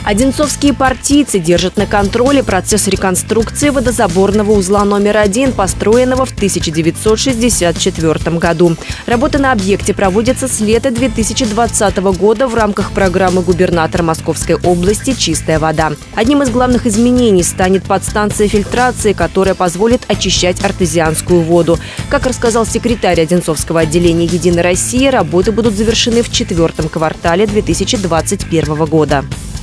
Одинцовские партийцы держат на контроле процесс реконструкции водозаборного узла номер 1, построенного в 1964 году. Работы на объекте проводятся с лета 2020 года в рамках программы губернатора Московской области «Чистая вода». Одним из главных изменений станет подстанция фильтрации, которая позволит очищать артезианскую воду. Как рассказал секретарь Одинцовского отделения «Единой России», работы будут завершены в 4-м квартале 2021 года.